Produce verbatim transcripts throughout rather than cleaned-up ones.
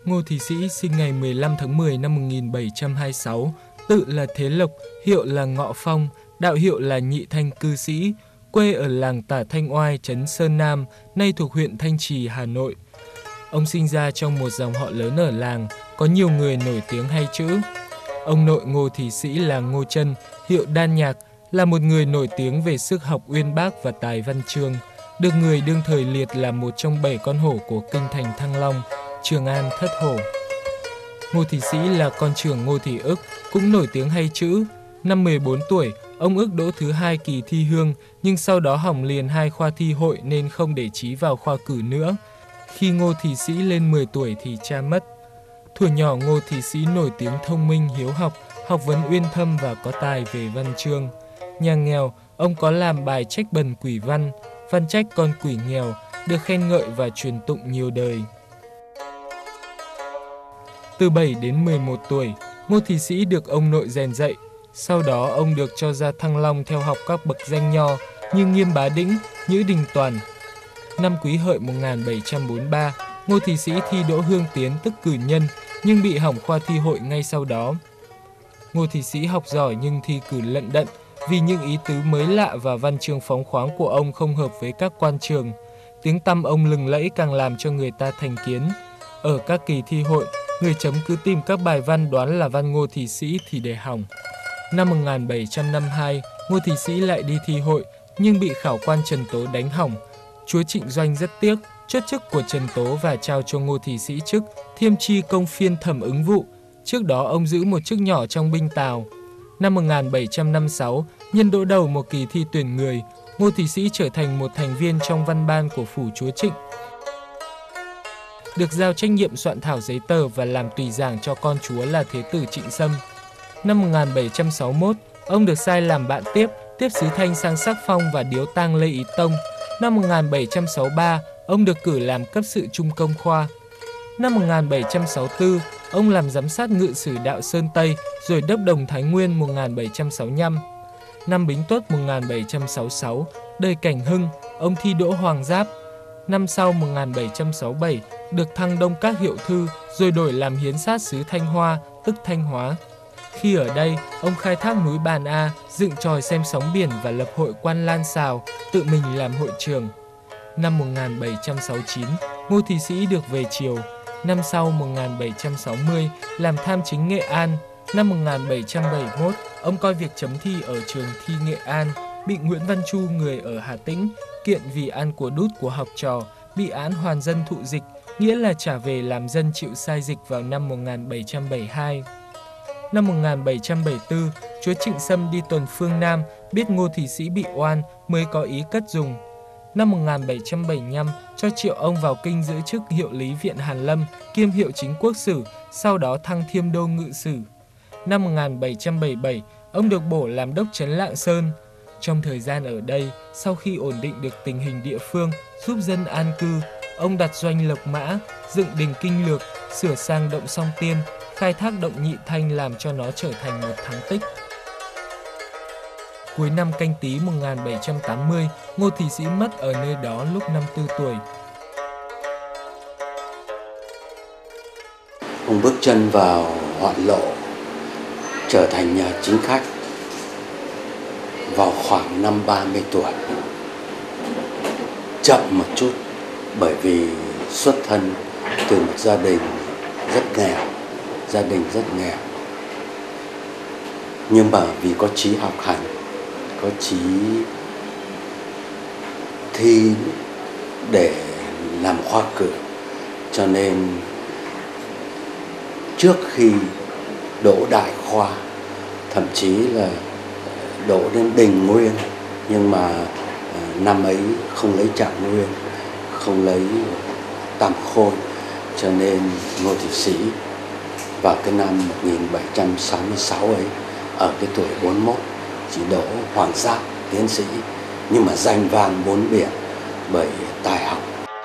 Ngô Thì Sĩ sinh ngày mười lăm tháng mười năm một nghìn bảy trăm hai mươi sáu, tự là Thế Lộc, hiệu là Ngọ Phong, đạo hiệu là Nhị Thanh Cư Sĩ, quê ở làng Tả Thanh Oai, trấn Sơn Nam, nay thuộc huyện Thanh Trì, Hà Nội. Ông sinh ra trong một dòng họ lớn ở làng, có nhiều người nổi tiếng hay chữ. Ông nội Ngô Thì Sĩ là Ngô Trân, hiệu Đan Nhạc, là một người nổi tiếng về sức học uyên bác và tài văn chương, được người đương thời liệt là một trong bảy con hổ của kinh thành Thăng Long, Trường An Thất Hổ. Ngô Thì Sĩ là con trưởng Ngô Thì Ức, cũng nổi tiếng hay chữ. Năm mười bốn tuổi, ông Ức đỗ thứ hai kỳ thi hương, nhưng sau đó hỏng liền hai khoa thi hội nên không để chí vào khoa cử nữa. Khi Ngô Thì Sĩ lên mười tuổi thì cha mất. Thuở nhỏ Ngô Thì Sĩ nổi tiếng thông minh, hiếu học, học vấn uyên thâm và có tài về văn chương. Nhà nghèo, ông có làm bài trách bần quỷ văn, văn trách con quỷ nghèo, được khen ngợi và truyền tụng nhiều đời. Từ bảy đến mười một tuổi, Ngô Thì Sĩ được ông nội rèn dạy. Sau đó ông được cho ra Thăng Long theo học các bậc danh nho như Nghiêm Bá Đĩnh, Nhữ Đình Toàn. Năm Quý Hợi một nghìn bảy trăm bốn mươi ba, Ngô Thì Sĩ thi đỗ hương tiến tức cử nhân nhưng bị hỏng khoa thi hội ngay sau đó. Ngô Thì Sĩ học giỏi nhưng thi cử lận đận vì những ý tứ mới lạ và văn chương phóng khoáng của ông không hợp với các quan trường. Tiếng tăm ông lừng lẫy càng làm cho người ta thành kiến. Ở các kỳ thi hội, người chấm cứ tìm các bài văn đoán là văn Ngô Thì Sĩ thì để hỏng. Năm một nghìn bảy trăm năm mươi hai, Ngô Thì Sĩ lại đi thi hội nhưng bị khảo quan Trần Tố đánh hỏng. Chúa Trịnh Doanh rất tiếc, chốt chức của Trần Tố và trao cho Ngô Thì Sĩ chức Thiêm Tri Công Phiên Thẩm Ứng Vụ. Trước đó ông giữ một chức nhỏ trong binh Tào. Năm một nghìn bảy trăm năm mươi sáu, nhân đỗ đầu một kỳ thi tuyển người, Ngô Thì Sĩ trở thành một thành viên trong văn ban của phủ Chúa Trịnh. Được giao trách nhiệm soạn thảo giấy tờ và làm tùy giảng cho con chúa là Thế tử Trịnh Sâm. Năm một nghìn bảy trăm sáu mươi mốt, ông được sai làm bạn tiếp, tiếp sứ Thanh sang Sắc Phong và điếu tang Lê Ý Tông. Năm một nghìn bảy trăm sáu mươi ba, ông được cử làm cấp sự trung công khoa. Năm một nghìn bảy trăm sáu mươi tư, ông làm giám sát ngự sử đạo Sơn Tây, rồi đốc đồng Thái Nguyên một nghìn bảy trăm sáu mươi lăm. Năm Bính Tuất một nghìn bảy trăm sáu mươi sáu, đời Cảnh Hưng, ông thi đỗ Hoàng Giáp. Năm sau một nghìn bảy trăm sáu mươi bảy, được thăng Đông Các Hiệu Thư, rồi đổi làm hiến sát sứ Thanh Hoa, tức Thanh Hóa. Khi ở đây, ông khai thác núi Bàn A, dựng tròi xem sóng biển và lập hội Quan Lan Sào, tự mình làm hội trưởng. Năm một nghìn bảy trăm sáu mươi chín, Ngô Thì Sĩ được về triều. Năm sau một nghìn bảy trăm sáu mươi, làm tham chính Nghệ An. Năm một nghìn bảy trăm bảy mươi mốt, ông coi việc chấm thi ở trường thi Nghệ An, bị Nguyễn Văn Chu người ở Hà Tĩnh kiện vì ăn của đút của học trò, bị án hoàn dân thụ dịch, nghĩa là trả về làm dân chịu sai dịch vào năm một nghìn bảy trăm bảy mươi hai. Năm một nghìn bảy trăm bảy mươi tư, chúa Trịnh Sâm đi tuần phương Nam, biết Ngô Thì Sĩ bị oan mới có ý cất dùng. Năm một nghìn bảy trăm bảy mươi lăm, cho triệu ông vào kinh giữ chức hiệu lý viện Hàn Lâm, kiêm hiệu chính quốc sử, sau đó thăng Thiêm Đô ngự sử. Năm một nghìn bảy trăm bảy mươi bảy, ông được bổ làm đốc trấn Lạng Sơn. Trong thời gian ở đây, sau khi ổn định được tình hình địa phương, giúp dân an cư, ông đặt doanh Lộc Mã, dựng đình Kinh Lược, sửa sang động Song Tiên, khai thác động Nhị Thanh làm cho nó trở thành một thắng tích. Cuối năm Canh Tý một nghìn bảy trăm tám mươi, Ngô Thì Sĩ mất ở nơi đó lúc năm mươi tư tuổi. Ông bước chân vào hoạn lộ, trở thành nhà chính khách vào khoảng năm ba mươi tuổi. Chậm một chút bởi vì xuất thân từ một gia đình rất nghèo, gia đình rất nghèo. Nhưng mà vì có chí học hành, có chí thi để làm khoa cử, cho nên trước khi đỗ đại khoa, thậm chí là đỗ đến Đình Nguyên, nhưng mà năm ấy không lấy Trạng Nguyên, không lấy Tam Khôi, cho nên Ngô Thì Sĩ vào cái năm một nghìn bảy trăm sáu mươi sáu ấy, ở cái tuổi bốn mươi mốt, chỉ đỗ Hoàng Giáp tiến sĩ, nhưng mà danh vang bốn biển bởi tài học.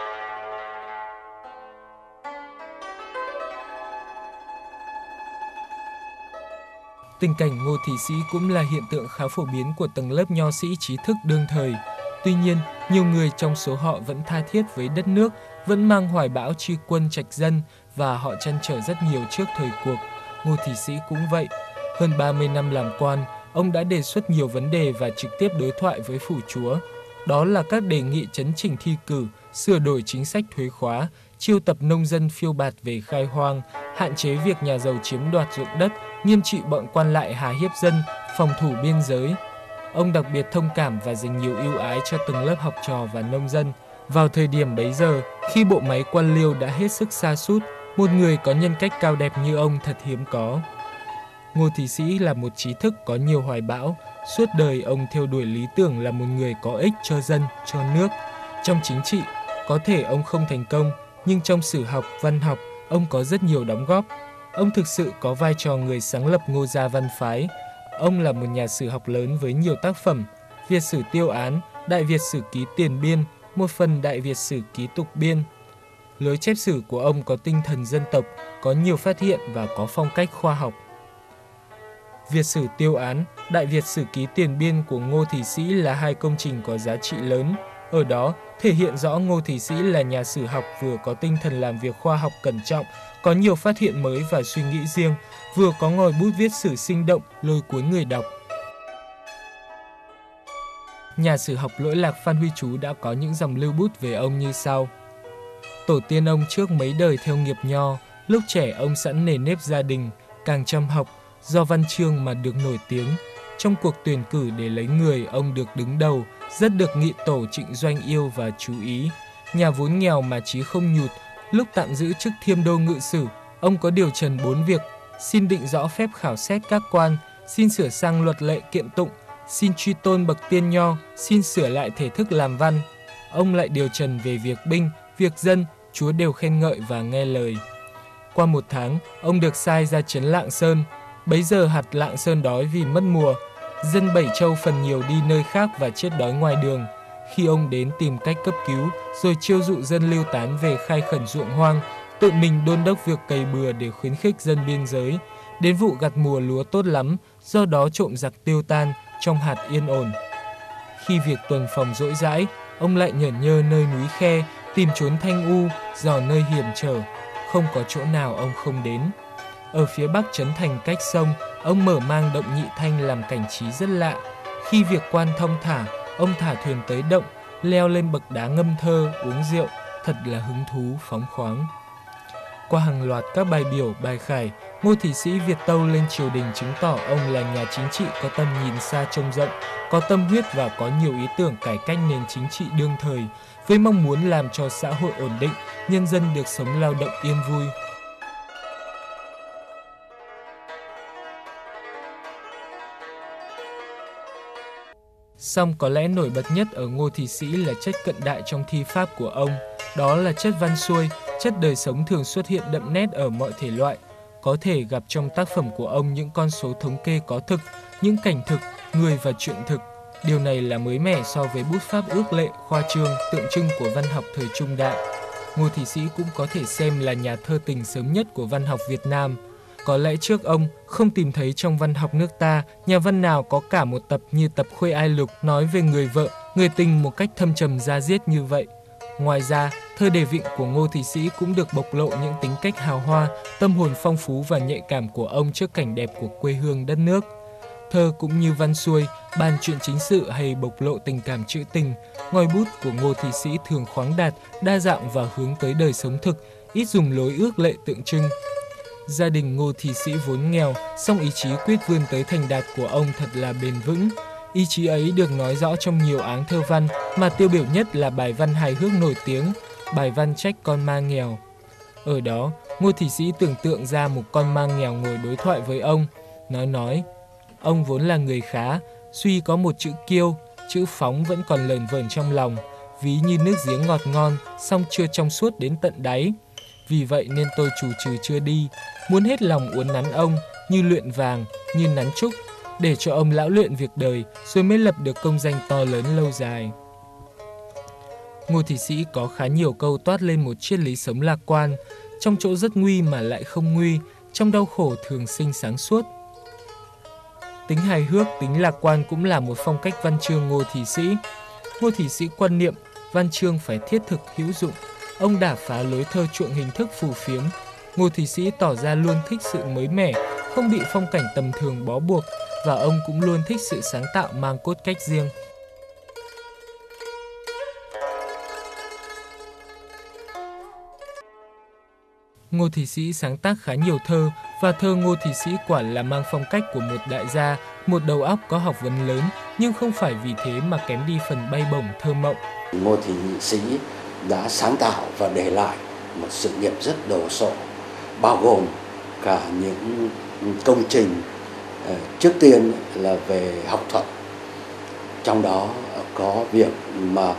Tình cảnh Ngô Thì Sĩ cũng là hiện tượng khá phổ biến của tầng lớp nho sĩ trí thức đương thời. Tuy nhiên, nhiều người trong số họ vẫn tha thiết với đất nước, vẫn mang hoài bão tri quân trạch dân và họ trăn trở rất nhiều trước thời cuộc. Ngô Thị Sĩ cũng vậy. Hơn ba mươi năm làm quan, ông đã đề xuất nhiều vấn đề và trực tiếp đối thoại với phủ chúa. Đó là các đề nghị chấn chỉnh thi cử, sửa đổi chính sách thuế khóa, chiêu tập nông dân phiêu bạt về khai hoang, hạn chế việc nhà giàu chiếm đoạt ruộng đất, nghiêm trị bọn quan lại hà hiếp dân, phòng thủ biên giới. Ông đặc biệt thông cảm và dành nhiều ưu ái cho từng lớp học trò và nông dân. Vào thời điểm bấy giờ, khi bộ máy quan liêu đã hết sức sa sút, một người có nhân cách cao đẹp như ông thật hiếm có. Ngô Thị Sĩ là một trí thức có nhiều hoài bão. Suốt đời ông theo đuổi lý tưởng là một người có ích cho dân, cho nước. Trong chính trị, có thể ông không thành công, nhưng trong sử học, văn học, ông có rất nhiều đóng góp. Ông thực sự có vai trò người sáng lập Ngô gia văn phái. Ông là một nhà sử học lớn với nhiều tác phẩm: Việt sử Tiêu Án, Đại Việt sử ký Tiền Biên, một phần Đại Việt sử ký Tục Biên. Lối chép sử của ông có tinh thần dân tộc, có nhiều phát hiện và có phong cách khoa học. Việt sử Tiêu Án, Đại Việt sử ký Tiền Biên của Ngô Thị Sĩ là hai công trình có giá trị lớn. Ở đó, thể hiện rõ Ngô Thị Sĩ là nhà sử học vừa có tinh thần làm việc khoa học cẩn trọng, có nhiều phát hiện mới và suy nghĩ riêng, vừa có ngòi bút viết sử sinh động, lôi cuốn người đọc. Nhà sử học lỗi lạc Phan Huy Chú đã có những dòng lưu bút về ông như sau. Tổ tiên ông trước mấy đời theo nghiệp nho, lúc trẻ ông sẵn nề nếp gia đình, càng chăm học, do văn chương mà được nổi tiếng. Trong cuộc tuyển cử để lấy người, ông được đứng đầu, rất được nghị tổ Trịnh Doanh yêu và chú ý. Nhà vốn nghèo mà chí không nhụt, lúc tạm giữ chức Thiêm Đô Ngự Sử, ông có điều trần bốn việc: xin định rõ phép khảo xét các quan, xin sửa sang luật lệ kiện tụng, xin truy tôn bậc tiên nho, xin sửa lại thể thức làm văn. Ông lại điều trần về việc binh, việc dân, chúa đều khen ngợi và nghe lời. Qua một tháng, ông được sai ra trấn Lạng Sơn. Bấy giờ hạt Lạng Sơn đói vì mất mùa, dân Bảy Châu phần nhiều đi nơi khác và chết đói ngoài đường. Khi ông đến tìm cách cấp cứu, rồi chiêu dụ dân lưu tán về khai khẩn ruộng hoang, tự mình đôn đốc việc cày bừa để khuyến khích dân biên giới. Đến vụ gặt mùa lúa tốt lắm, do đó trộm giặc tiêu tan, trong hạt yên ổn. Khi việc tuần phòng rỗi rãi, ông lại nhởn nhơ nơi núi khe, tìm trốn thanh u, dò nơi hiểm trở, không có chỗ nào ông không đến. Ở phía bắc trấn thành cách sông, ông mở mang động Nhị Thanh làm cảnh trí rất lạ. Khi việc quan thong thả, ông thả thuyền tới động, leo lên bậc đá ngâm thơ, uống rượu, thật là hứng thú, phóng khoáng. Qua hàng loạt các bài biểu, bài khải, Ngô Thị Sĩ Việt tâu lên triều đình chứng tỏ ông là nhà chính trị có tầm nhìn xa trông rộng, có tâm huyết và có nhiều ý tưởng cải cách nền chính trị đương thời, với mong muốn làm cho xã hội ổn định, nhân dân được sống lao động yên vui. Song có lẽ nổi bật nhất ở Ngô Thị Sĩ là chất cận đại trong thi pháp của ông. Đó là chất văn xuôi, chất đời sống thường xuất hiện đậm nét ở mọi thể loại. Có thể gặp trong tác phẩm của ông những con số thống kê có thực, những cảnh thực, người và chuyện thực. Điều này là mới mẻ so với bút pháp ước lệ, khoa trương, tượng trưng của văn học thời trung đại. Ngô Thị Sĩ cũng có thể xem là nhà thơ tình sớm nhất của văn học Việt Nam. Có lẽ trước ông, không tìm thấy trong văn học nước ta nhà văn nào có cả một tập như tập Khuê Ai Lục nói về người vợ, người tình một cách thâm trầm da diết như vậy. Ngoài ra, thơ đề vịnh của Ngô Thị Sĩ cũng được bộc lộ những tính cách hào hoa, tâm hồn phong phú và nhạy cảm của ông trước cảnh đẹp của quê hương đất nước. Thơ cũng như văn xuôi, bàn chuyện chính sự hay bộc lộ tình cảm trữ tình, ngòi bút của Ngô Thị Sĩ thường khoáng đạt, đa dạng và hướng tới đời sống thực, ít dùng lối ước lệ tượng trưng. Gia đình Ngô Thị Sĩ vốn nghèo, song ý chí quyết vươn tới thành đạt của ông thật là bền vững. Ý chí ấy được nói rõ trong nhiều áng thơ văn, mà tiêu biểu nhất là bài văn hài hước nổi tiếng, bài văn trách con ma nghèo. Ở đó, Ngô Thị Sĩ tưởng tượng ra một con ma nghèo ngồi đối thoại với ông, nói nói, ông vốn là người khá, suy có một chữ kiêu, chữ phóng vẫn còn lờn vờn trong lòng, ví như nước giếng ngọt ngon, song chưa trong suốt đến tận đáy. Vì vậy nên tôi trù trừ chưa đi, muốn hết lòng uốn nắn ông, như luyện vàng, như nắn trúc, để cho ông lão luyện việc đời, rồi mới lập được công danh to lớn lâu dài. Ngô Thị Sĩ có khá nhiều câu toát lên một triết lý sống lạc quan, trong chỗ rất nguy mà lại không nguy, trong đau khổ thường sinh sáng suốt. Tính hài hước, tính lạc quan cũng là một phong cách văn chương Ngô Thị Sĩ. Ngô Thị Sĩ quan niệm, văn chương phải thiết thực hữu dụng. Ông đả phá lối thơ chuộng hình thức phù phiếm, Ngô Thủy Sĩ tỏ ra luôn thích sự mới mẻ, không bị phong cảnh tầm thường bó buộc, và ông cũng luôn thích sự sáng tạo mang cốt cách riêng. Ngô Thủy Sĩ sáng tác khá nhiều thơ, và thơ Ngô Thủy Sĩ quả là mang phong cách của một đại gia, một đầu óc có học vấn lớn, nhưng không phải vì thế mà kém đi phần bay bổng thơ mộng. Ngô Thủy Sĩ đã sáng tạo và để lại một sự nghiệp rất đồ sộ, bao gồm cả những công trình trước tiên là về học thuật, trong đó có việc mà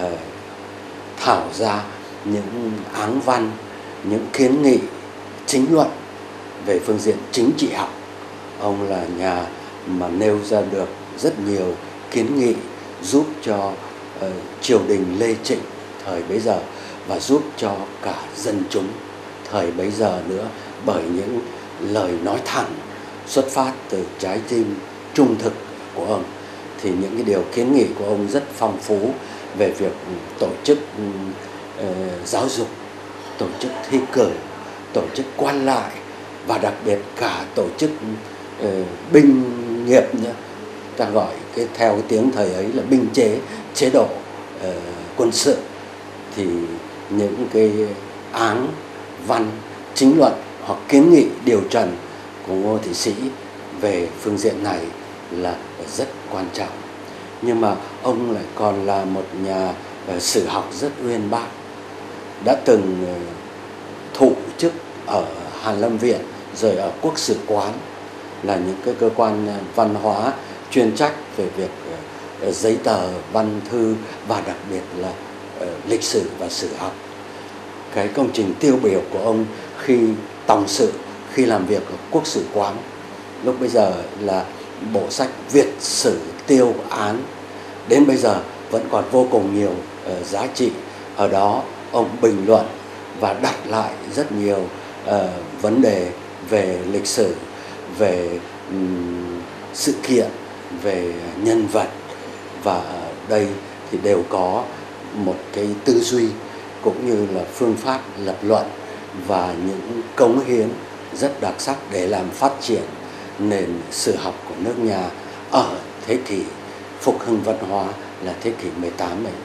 thảo ra những áng văn, những kiến nghị chính luận về phương diện chính trị học. Ông là nhà mà nêu ra được rất nhiều kiến nghị giúp cho uh, triều đình Lê Trịnh thời bấy giờ và giúp cho cả dân chúng thời bấy giờ nữa, bởi những lời nói thẳng xuất phát từ trái tim trung thực của ông. Thì những cái điều kiến nghị của ông rất phong phú về việc tổ chức uh, giáo dục, tổ chức thi cử, tổ chức quan lại và đặc biệt cả tổ chức uh, binh nghiệp nữa. Ta gọi cái theo cái tiếng thời ấy là binh chế, chế độ uh, quân sự. Thì những cái áng văn chính luận hoặc kiến nghị điều trần của Ngô Thủy Sĩ về phương diện này là rất quan trọng. Nhưng mà ông lại còn là một nhà uh, sử học rất uyên bác, đã từng uh, thụ chức ở Hàn Lâm Viện rồi ở Quốc sử quán, là những cái cơ quan văn hóa chuyên trách về việc uh, giấy tờ văn thư và đặc biệt là uh, lịch sử và sử học. Cái công trình tiêu biểu của ông khi tòng sự, khi làm việc ở Quốc sử quán lúc bây giờ là bộ sách Việt sử tiêu án, đến bây giờ vẫn còn vô cùng nhiều uh, giá trị. Ở đó ông bình luận và đặt lại rất nhiều uh, vấn đề về lịch sử, về um, sự kiện, về nhân vật, và ở đây thì đều có một cái tư duy cũng như là phương pháp lập luận và những cống hiến rất đặc sắc để làm phát triển nền sử học của nước nhà ở thế kỷ phục hưng văn hóa là thế kỷ mười tám này.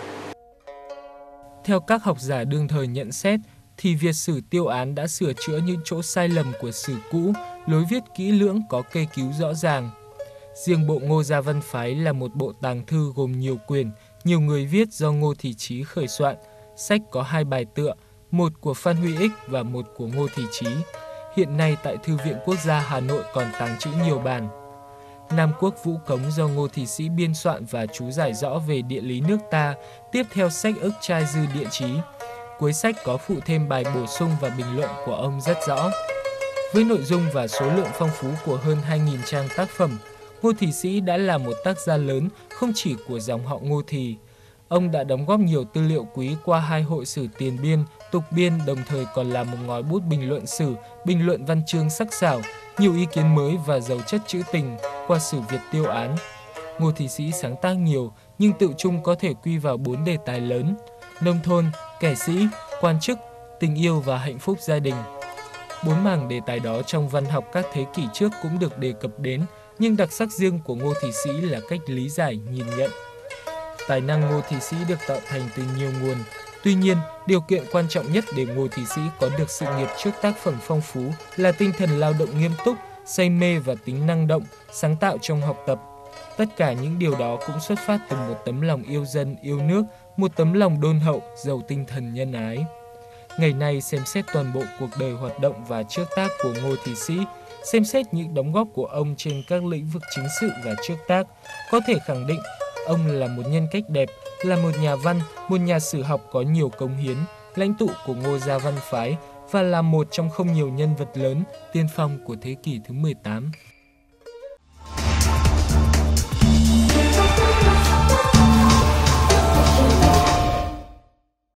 Theo các học giả đương thời nhận xét, thì Việt sử tiêu án đã sửa chữa những chỗ sai lầm của sử cũ, lối viết kỹ lưỡng có kê cứu rõ ràng. Riêng bộ Ngô Gia Văn Phái là một bộ tàng thư gồm nhiều quyển, nhiều người viết do Ngô Thủy Chí khởi soạn. Sách có hai bài tựa, một của Phan Huy Ích và một của Ngô Thủy Chí. Hiện nay tại Thư viện Quốc gia Hà Nội còn tàng trữ nhiều bản. Nam Quốc Vũ Cống do Ngô Thủy Sĩ biên soạn và chú giải rõ về địa lý nước ta, tiếp theo sách Ức Trai Dư Địa Chí. Cuối sách có phụ thêm bài bổ sung và bình luận của ông rất rõ. Với nội dung và số lượng phong phú của hơn hai nghìn trang tác phẩm, Ngô Thủy Sĩ đã là một tác gia lớn không chỉ của dòng họ Ngô Thì. Ông đã đóng góp nhiều tư liệu quý qua hai hội sử tiền biên, tục biên, đồng thời còn là một ngòi bút bình luận sử, bình luận văn chương sắc sảo, nhiều ý kiến mới và giàu chất trữ tình qua sử Việt tiêu án. Ngô Thủy Sĩ sáng tác nhiều nhưng tự chung có thể quy vào bốn đề tài lớn: nông thôn, kẻ sĩ, quan chức, tình yêu và hạnh phúc gia đình. Bốn mảng đề tài đó trong văn học các thế kỷ trước cũng được đề cập đến, nhưng đặc sắc riêng của Ngô Thủy Sĩ là cách lý giải, nhìn nhận. Tài năng Ngô Thủy Sĩ được tạo thành từ nhiều nguồn. Tuy nhiên, điều kiện quan trọng nhất để Ngô Thủy Sĩ có được sự nghiệp trước tác phẩm phong phú là tinh thần lao động nghiêm túc, say mê và tính năng động, sáng tạo trong học tập. Tất cả những điều đó cũng xuất phát từ một tấm lòng yêu dân, yêu nước, một tấm lòng đôn hậu, giàu tinh thần nhân ái. Ngày nay xem xét toàn bộ cuộc đời hoạt động và trước tác của Ngô Thủy Sĩ, xem xét những đóng góp của ông trên các lĩnh vực chính sự và trước tác, có thể khẳng định ông là một nhân cách đẹp, là một nhà văn, một nhà sử học có nhiều cống hiến, lãnh tụ của Ngô Gia Văn Phái và là một trong không nhiều nhân vật lớn tiên phong của thế kỷ thứ mười tám.